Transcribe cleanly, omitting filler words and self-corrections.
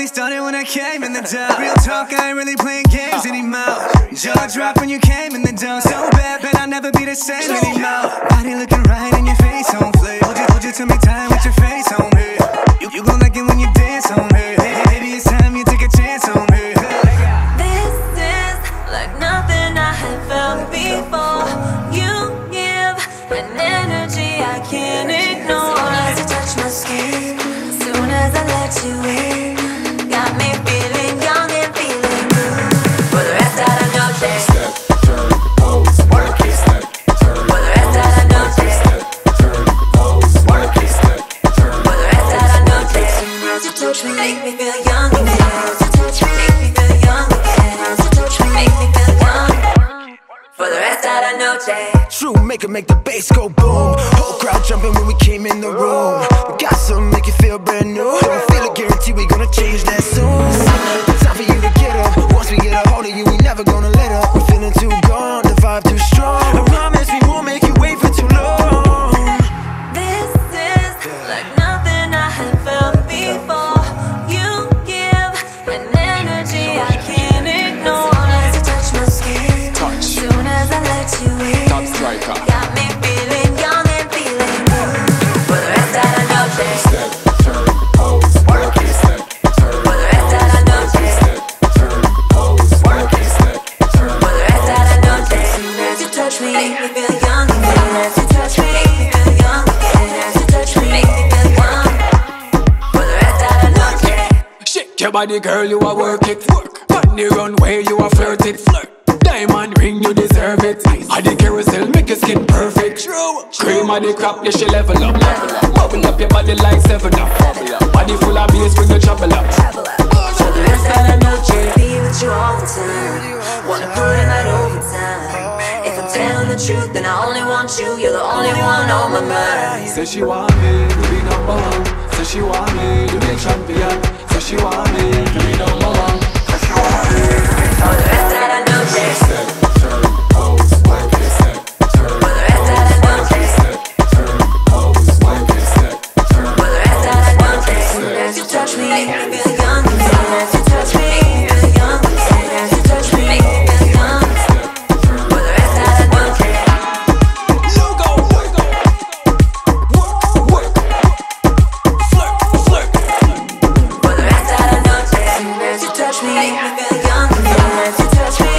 started when I came in the door. Real talk, I ain't really playing games anymore. Jaw drop when you came in the door. So bad, but I'll never be the same anymore. Body looking right in your face on flip. Hold you to me time with your face on me. You gon' like it when you dance on me. Baby, it's time you take a chance on me. This is like nothing I have felt before. You give an energy I can't ignore. As you touch my skin, as soon as I let you in, got me feeling young and feeling good. For the rest of the noche, Step, turn, pose, work it. Step, turn, for the rest of the noche, step, turn, pose, work it. Step, turn, for the rest of the noche. As you touch me, make me feel young again. As you touch me, make me feel young again. As you touch me, make me feel young. For the rest of the noche. True maker, make the bass go boom. Whole crowd jumping when we came in the room. We got something make you feel brand new. Don't feel it, guarantee we gonna change that soon. Time for you to get up. Once we get a hold of you, we never gonna let up. We're feeling too gone, the vibe too strong. I promise we won't make you wait for too long. This is like nothing I have felt before. You give an energy I can't ignore. As you touch my skin, touch, soon as I let you in, top striker. got me feeling young and feeling good. For the rest of the noche, Step, turn, pose, work it. Step, turn, for the rest of the noche, step, turn, pose, work it. Step, turn, for the rest of the noche. Soon as you touch me, make me feel young again. As you touch me, make me feel young again. As you touch me, make me feel young. For the rest of the noche. Shake your body, girl, you a work it. On the runway, you a flirt it. Diamond ring, you deserve it. At the carousel, make your skin perfect. Cream of the crop, you should level up. Bubble up your body like 7-Up. Body full of bass, bring your trouble up. For the rest of the noche, be with you all the time. Wanna put in that overtime. If I'm telling the truth, then I only want you. You're the only one on my mind. Say she want me to be number one. Say she want me to be champion. Say she want me to be number one. Say she want me to be For the rest of the noche, step, turn, pose, work it. Step, turn, for the rest of the noche, step, turn, pose, work it. Step, turn, for the rest of the noche. Soon as you touch me, make me feel young again. As you touch me, make me feel young again. As you touch me, make me feel young. For the rest of the noche, logo. Work, work, flirt, flirt. for the rest of the noche. Soon as you touch me, make me feel young again. As you touch me,